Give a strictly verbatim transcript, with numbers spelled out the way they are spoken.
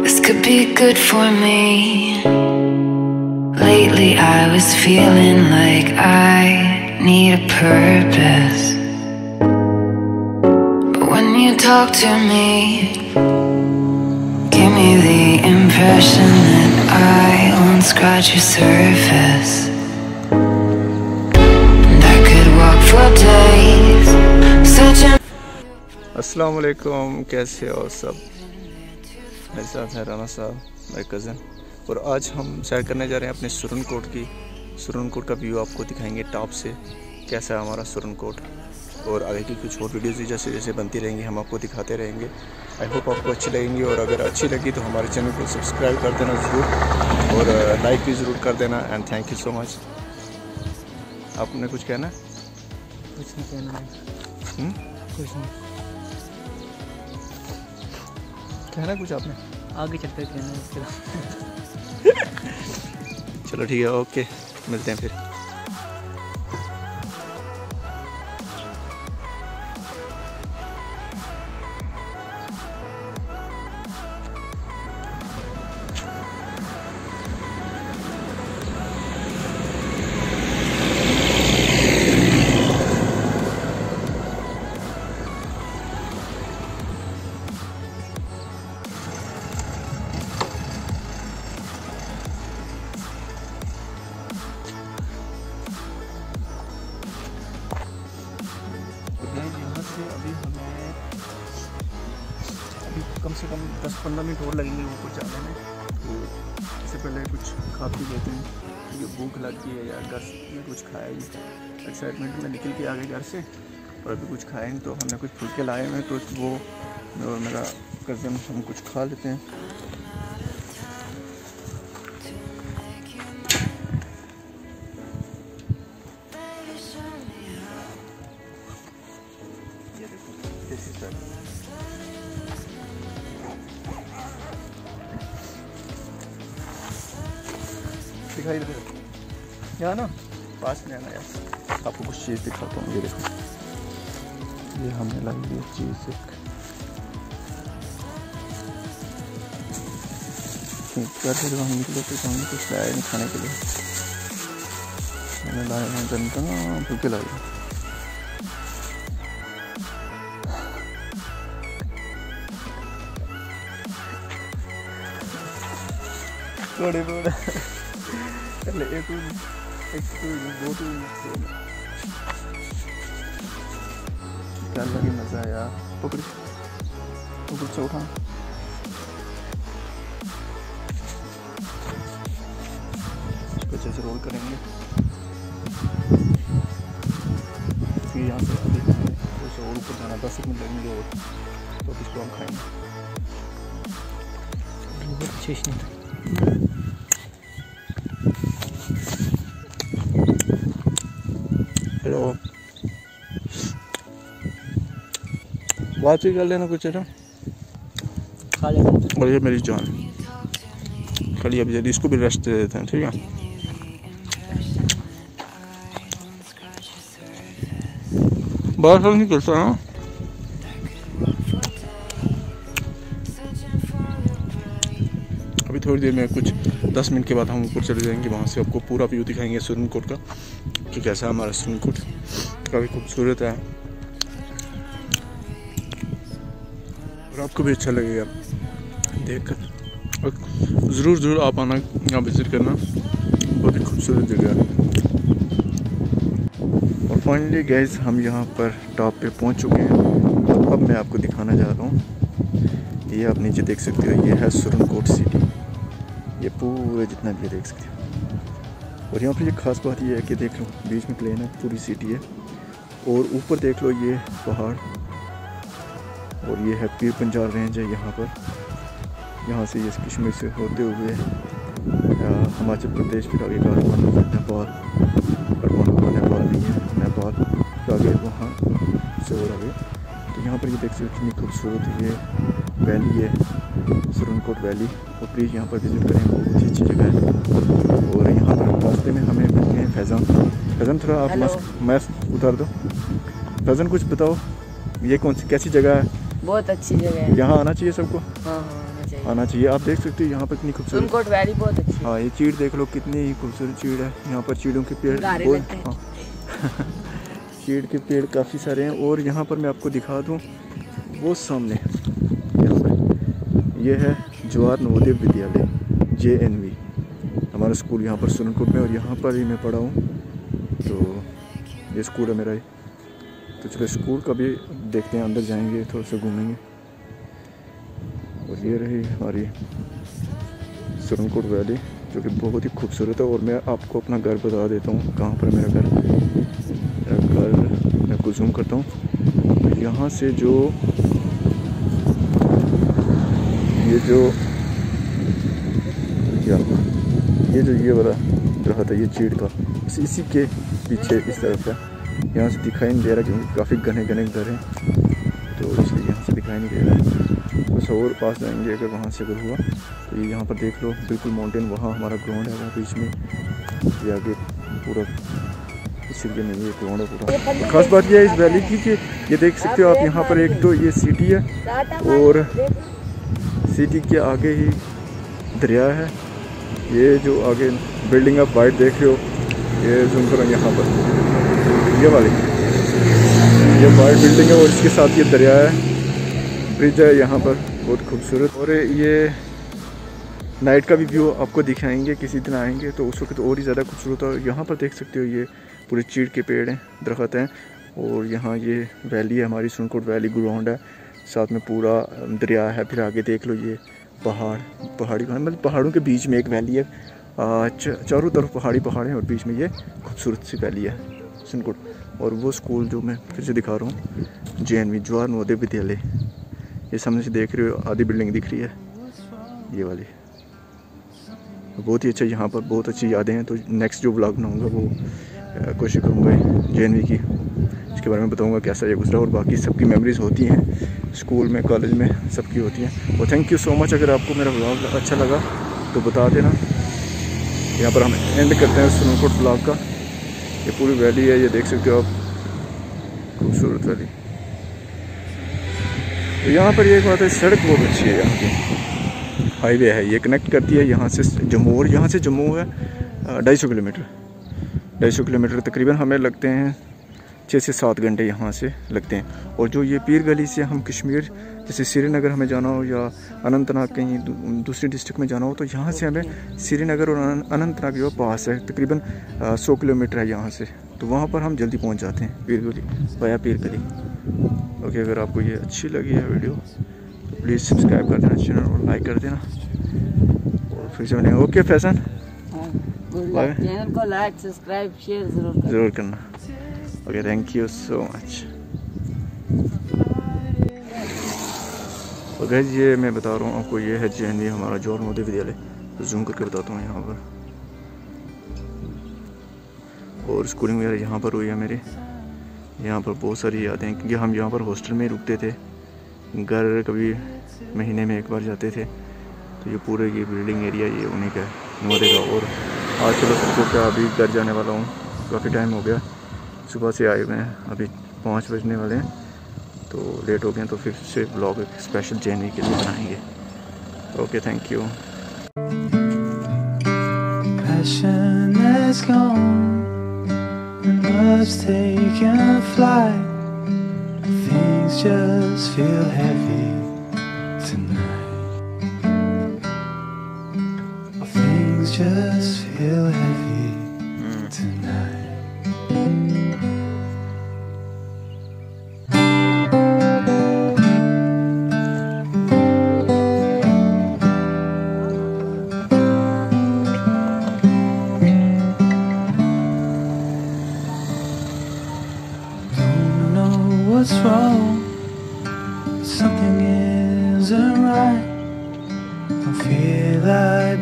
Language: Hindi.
This could be good for me. Lately I was feeling like I need a purpose, but when you talk to me, give me the impression that I won't scratch your surface, and I could walk for days searching. अस्सलाम वालेकुम, कैसे हो सब? मेरे साथ है राना साहब, मेरे कज़न, और आज हम सैर करने जा रहे हैं अपने सुरन कोट की। सुरन कोट का व्यू आपको दिखाएंगे टॉप से, कैसा है हमारा सुरन कोट। और आगे की कुछ और वीडियोज़ जैसे जैसे बनती रहेंगी हम आपको दिखाते रहेंगे। आई होप आपको अच्छी लगेंगी, और अगर अच्छी लगी तो हमारे चैनल को सब्सक्राइब कर देना ज़रूर, और लाइक भी ज़रूर कर देना। And thank you so much. आपने कुछ कहना? कुछ नहीं कहना है। हुँ? कुछ नहीं कहना कुछ आपने? आगे चलकर कहना है उसके बाद। चलो ठीक है, ओके, मिलते हैं फिर। यहाँ से अभी हमें अभी कम से कम दस पंद्रह मिनट और लगेंगे ऊपर जाने में। तो इससे पहले कुछ खा पी लेते हैं, क्योंकि भूख लगी है यार। घर में कुछ खाया ही, एक्साइटमेंट में निकल के आ गए घर से, और अभी कुछ खाए नहीं। तो हमने कुछ फुलके लाए हैं, तो वो मैं और मेरा कज़न हम कुछ खा लेते हैं। दिखाई दे यहाँ ना, पास में आना यार, आपको कुछ चीज़ दिखाता हूँ। ये देखो, ये हमने लाई ये चीज़ एक घर से जब हम निकले थे तो हमने कुछ लाया नहीं खाने के लिए। मैंने लाया है जनता ना भूखे लाए बड़े बड़े ले एक एक दो तो क्या लगी मज़ा है यार। पकड़ पकड़ से उठा, कुछ ऐसे रोल करेंगे। फिर यहाँ से अभी कुछ और ऊपर जाना, दस मिनट लगेंगे और तो इसको हम खाएंगे। हेलो, बात ही कर लेना कुछ है ना, खा लेना। और ये मेरी जान खाली अभी जल्दी इसको भी रेस्ट दे देते हैं, ठीक है? बात नहीं करता ना। अभी थोड़ी देर में, कुछ दस मिनट के बाद हम ऊपर चले जाएंगे। वहाँ से आपको पूरा व्यू दिखाएंगे सुरन कोट का, कि कैसा हमारा सुरन कोट काफ़ी खूबसूरत है, और आपको भी अच्छा लगेगा देखकर। और ज़रूर ज़रूर आप आना, यहाँ विज़िट करना, बहुत ही खूबसूरत जगह है। और फाइनली गाइस, हम यहाँ पर टॉप पे पहुँच चुके हैं। अब मैं आपको दिखाना चाह रहा हूँ, ये आप नीचे देख सकते हो, ये है सुरन कोट सिटी। ये पूरे जितना भी देख सकते हो। और यहाँ पर ये ख़ास बात ये है कि देख लो, बीच में प्लेन है, पूरी सिटी है, और ऊपर देख लो ये पहाड़, और ये है पीर पंजाल रेंज है यहाँ पर। यहाँ से ये कश्मीर से होते हुए हिमाचल प्रदेश, फिर आगे काठमांडू, फिर नेपाल, काठमांडू नेपाल नहीं है, नेपाल, फिर आगे वहाँ से और आगे। तो यहाँ पर ये देख सकते हो कितनी खूबसूरत ये वैली है, सुरन कोट वैली। और प्लीज़ यहाँ पर विज़िट करें, बहुत ही अच्छी जगह है। और यहाँ पर रास्ते में हमें मिलते हैं फैज़ान। फैज़ान थोड़ा आप मास्क मास्क उतार दो। फैज़ान कुछ बताओ, ये कौन सी कैसी जगह है? बहुत अच्छी जगह है, यहाँ आना चाहिए सबको। हाँ हाँ आना चाहिए। आना चाहिए। आप देख सकते हो यहाँ पर कितनी खूबसूरत सुरनकोट वैली बहुत अच्छी है। हाँ, ये चीड़ देख लो कितनी खूबसूरत चीड़ है। यहाँ पर चीड़ों के पेड़ बहुत, हाँ चीड़ के पेड़ काफ़ी सारे हैं। और यहाँ पर मैं आपको दिखा दूँ, वो सामने यहाँ पर ये है Jawahar Navodaya Vidyalaya J N V, हमारा स्कूल यहाँ पर सुरनकोट में, और यहाँ पर ही मैं पढ़ा हूँ। तो ये स्कूल है मेरा ही। तो चलो स्कूल का भी देखते हैं, अंदर जाएंगे, थोड़ा सा घूमेंगे। और ये रही हमारी सुरनकोट वैली, जो कि बहुत ही खूबसूरत है। और मैं आपको अपना घर बता देता हूँ, कहाँ पर मेरा घर मेरा घर मैं आपको जूम करता हूँ। यहाँ से जो ये जो क्या ये जो ये वाला दरख्त है, ये चीड़ का, बस इसी के पीछे इस तरफ है। यहाँ से दिखाई नहीं दे रहा क्योंकि काफ़ी घने घने घर हैं, तो इसलिए यहाँ से दिखाई नहीं दे रहा है। बस और पास जाएंगे अगर वहाँ से अगर हुआ तो ये यहाँ पर देख लो, बिल्कुल माउंटेन, वहाँ हमारा ग्राउंड है, वहाँ बीच में ये आगे पूरा, इसलिए नहीं ये ग्राउंड है पूरा। खास बात यह है इस वैली की कि ये देख सकते हो आप, यहाँ पर एक तो ये सिटी है और सिटी के आगे ही दरिया है। ये जो आगे बिल्डिंग आप वाइट देख रहे हो, ये जूम करो यहाँ पर, ये वाली ये वाइट बिल्डिंग है और इसके साथ ये दरिया है, ब्रिज है यहाँ पर, बहुत खूबसूरत। और ये नाइट का भी व्यू आपको दिखाएंगे, किसी दिन आएंगे तो उस वक्त और ही ज़्यादा खूबसूरत है। यहाँ पर देख सकते हो ये पूरे चीड़ के पेड़ हैं, दरख्त हैं, और यहाँ ये वैली है हमारी, सुरनकोट वैली ग्राउंड है, साथ में पूरा दरिया है। फिर आगे देख लो ये पहाड़, पहाड़ी मतलब पहाड़ों के बीच में एक वैली है, चारों तरफ पहाड़ी पहाड़ हैं और बीच में ये खूबसूरत सी वैली है सुरनकोट। और वो स्कूल जो मैं फिर से दिखा रहा हूँ, J N V Jawahar Navodaya Vidyalaya, ये सामने से देख रहे हो, आधी बिल्डिंग दिख रही है ये वाली, बहुत ही अच्छा। यहाँ पर बहुत अच्छी यादें हैं। तो नेक्स्ट जो ब्लॉग बनाऊँगा वो कोशिश करूँगा जे एन वी की, इसके बारे में बताऊँगा कैसा ये गुजरा। और बाकी सबकी मेमोरीज़ होती हैं स्कूल में, कॉलेज में, सबकी होती हैं। और थैंक यू सो मच। अगर आपको मेरा ब्लॉग अच्छा लगा तो बता देना। यहाँ पर हम एंड करते हैं सुरनकोट ब्लॉग का। ये पूरी वैली है, ये देख सकते हो आप, खूबसूरत वैली। तो यहाँ पर ये एक बात है, सड़क बहुत अच्छी है, यहाँ की हाईवे है, ये कनेक्ट करती है यहाँ से जम्मू। और यहाँ से जम्मू है ढाई सौ किलोमीटर ढाई सौ किलोमीटर तकरीबन हमें लगते हैं छः से सात घंटे यहाँ से लगते हैं। और जो ये पीर गली से हम कश्मीर, जैसे श्रीनगर हमें जाना हो या अनंतनाग कहीं दूसरी डिस्ट्रिक्ट में जाना हो, तो यहाँ से हमें श्रीनगर और अनंतनाग जो पास है, तकरीबन सौ किलोमीटर है यहाँ से, तो वहाँ पर हम जल्दी पहुँच जाते हैं पीर गली, वाया पीर गली। ओके, अगर आपको ये अच्छी लगी है वीडियो तो प्लीज़ सब्सक्राइब कर देना चैनल और लाइक कर देना। और फिर से मिलेंगे। ओके फैशन, चैनल को लाइक सब्सक्राइब शेयर जरूर ज़रूर करना। Okay, thank you so much. और गाइस ये मैं बता रहा हूँ आपको, ये है जे एन वी हमारा जवाहर नवोदय विद्यालय। तो जूम करके बताता हूँ यहाँ पर, और स्कूलिंग वगैरह यहाँ पर हुई है मेरी। यहाँ पर बहुत सारी यादें, क्योंकि हम यहाँ पर हॉस्टल में रुकते थे, घर कभी महीने में एक बार जाते थे। तो ये पूरे ये बिल्डिंग एरिया ये उन्हीं का है, नवोदय का। और आज चलो सबको क्या, अभी घर जाने वाला हूँ, काफ़ी टाइम हो गया, सुबह से आए हुए हैं, अभी पाँच बजने वाले हैं, तो लेट हो गए। तो फिर से ब्लॉग एक स्पेशल जे एन वी के लिए बनाएंगे। Okay, thank you. Passion is gone and love's taken flight. Things just feel heavy tonight. Things just feel heavy tonight. What's wrong? Something isn't right. I feel like